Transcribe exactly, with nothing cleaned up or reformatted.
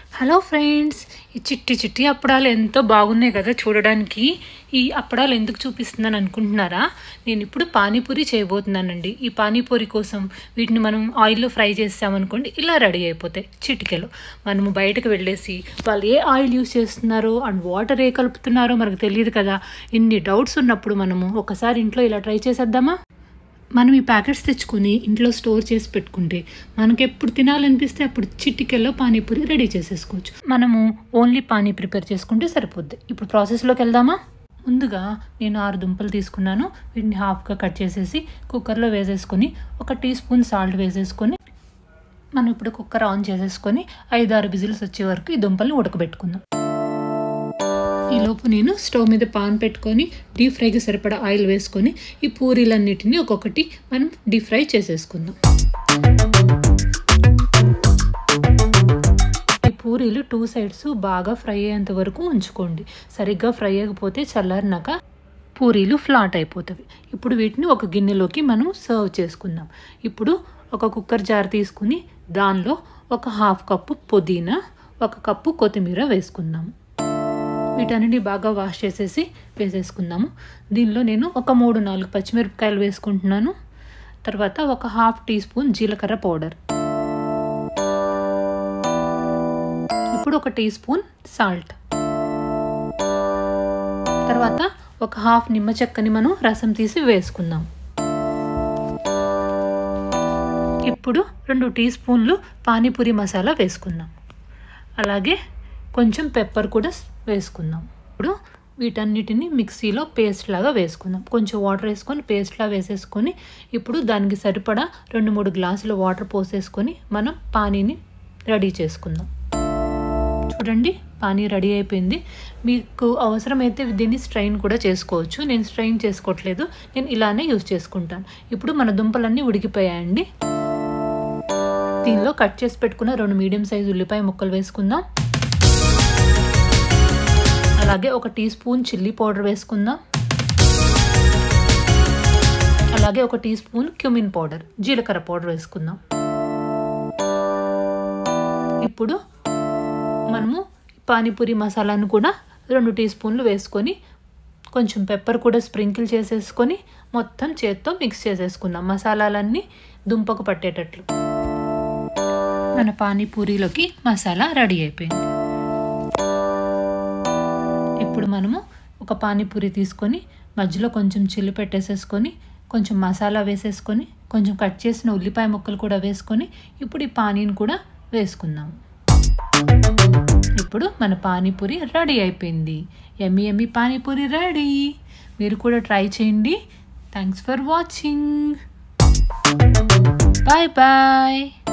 Hello friends, ఈ చిట్టి చిట్టి అప్పడాలు ఎంతో బాగున్నాయి కదా చూడడానికి. ఈ అప్పడాలు ఎందుకు చూపిస్తున్నాను అనుకుంటున్నారా? నేను ఇప్పుడు పానీపూరి చేయబోతున్నానండి. ఈ పానీపూరి కోసం వీటిని మనం ఆయిల్లో ఫ్రై చేసామనుకోండి, ఇలా రెడీ అయిపోతాయి చిటికెలో. మనము బయటకు వెళ్ళేసి వాళ్ళు ఏ ఆయిల్ యూస్ చేస్తున్నారో అండ్ వాటర్ ఏ కలుపుతున్నారో మనకు తెలియదు కదా. ఇన్ని డౌట్స్ ఉన్నప్పుడు మనము ఒకసారి ఇంట్లో ఇలా ట్రై చేసేద్దామా? మనం ఈ ప్యాకెట్స్ తెచ్చుకొని ఇంట్లో స్టోర్ చేసి పెట్టుకుంటే మనకి ఎప్పుడు తినాలనిపిస్తే అప్పుడు చిటికెల్లో పానీపూరి రెడీ చేసేసుకోవచ్చు. మనము ఓన్లీ పానీ ప్రిపేర్ చేసుకుంటే సరిపోద్ది. ఇప్పుడు ప్రాసెస్లోకి వెళ్దామా? ముందుగా నేను ఆరు దుంపలు తీసుకున్నాను. వీటిని హాఫ్గా కట్ చేసేసి కుక్కర్లో వేసేసుకొని ఒక టీ స్పూన్ సాల్ట్ వేసేసుకొని మనం ఇప్పుడు కుక్కర్ ఆన్ చేసేసుకొని ఐదు ఆరు విజిల్స్ వచ్చే వరకు ఈ దుంపల్ని ఉడకబెట్టుకుందాం. ఈలోపు నేను స్టవ్ మీద పాన్ పెట్టుకొని డీప్ ఫ్రైకి సరిపడా ఆయిల్ వేసుకొని ఈ పూరీలన్నిటిని ఒక్కొక్కటి మనం డీప్ ఫ్రై చేసేసుకుందాం. ఈ పూరీలు టూ సైడ్స్ బాగా ఫ్రై అయ్యేంత వరకు ఉంచుకోండి. సరిగ్గా ఫ్రై అయ్యకపోతే చల్లారినాక పూరీలు ఫ్లాట్ అయిపోతాయి. ఇప్పుడు వీటిని ఒక గిన్నెలోకి మనం సర్వ్ చేసుకుందాం. ఇప్పుడు ఒక కుక్కర్ జార్ తీసుకుని దానిలో ఒక హాఫ్ కప్పు పుదీనా, ఒక కప్పు కొత్తిమీర వేసుకుందాము. వీటన్నిటిని బాగా వాష్ చేసేసి వేసేసుకుందాము. దీనిలో నేను ఒక మూడు నాలుగు పచ్చిమిరపకాయలు వేసుకుంటున్నాను. తర్వాత ఒక హాఫ్ టీ స్పూన్ జీలకర్ర పౌడర్, ఇప్పుడు ఒక టీ స్పూన్ సాల్ట్, తర్వాత ఒక హాఫ్ నిమ్మ చెక్కని మనం రసం తీసి వేసుకుందాం. ఇప్పుడు రెండు టీ స్పూన్లు పానీపూరి మసాలా వేసుకుందాం. అలాగే కొంచెం పెప్పర్ కూడా వేసుకుందాం. ఇప్పుడు వీటన్నిటిని మిక్సీలో పేస్ట్ లాగా వేసుకుందాం. కొంచెం వాటర్ వేసుకొని పేస్ట్లా వేసేసుకొని ఇప్పుడు దానికి సరిపడా రెండు మూడు గ్లాసుల వాటర్ పోసేసుకొని మనం పానీని రెడీ చేసుకుందాం. చూడండి, పానీ రెడీ అయిపోయింది. మీకు అవసరమైతే దీన్ని స్ట్రైన్ కూడా చేసుకోవచ్చు. నేను స్ట్రైన్ చేసుకోవట్లేదు, నేను ఇలానే యూజ్ చేసుకుంటాను. ఇప్పుడు మన దుంపలన్నీ ఉడికిపోయాయండి. దీనిలో కట్ చేసి పెట్టుకున్న రెండు మీడియం సైజు ఉల్లిపాయ ముక్కలు వేసుకుందాం. అలాగే ఒక టీ స్పూన్ చిల్లీ పౌడర్ వేసుకుందాం. అలాగే ఒక టీ స్పూన్ క్యూమిన్ పౌడర్, జీలకర్ర పౌడర్ వేసుకుందాం. ఇప్పుడు మనము పానీపూరి మసాలాను కూడా రెండు టీ స్పూన్లు వేసుకొని కొంచెం పెప్పర్ కూడా స్ప్రింకిల్ చేసేసుకొని మొత్తం చేత్తో మిక్స్ చేసేసుకుందాం. మసాలాలన్నీ దుంపకు పట్టేటట్లు. మన పానీపూరిలోకి మసాలా రెడీ అయిపోయింది. ఇప్పుడు మనము ఒక పానీపూరి తీసుకొని మధ్యలో కొంచెం చిల్లి పెట్టేసేసుకొని కొంచెం మసాలా వేసేసుకొని కొంచెం కట్ చేసిన ఉల్లిపాయ ముక్కలు కూడా వేసుకొని ఇప్పుడు ఈ పానీని కూడా వేసుకుందాము. ఇప్పుడు మన పానీపూరి రెడీ అయిపోయింది. Yummy yummy panipuri ready. మీరు కూడా ట్రై చేయండి. Thanks for watching. Bye bye.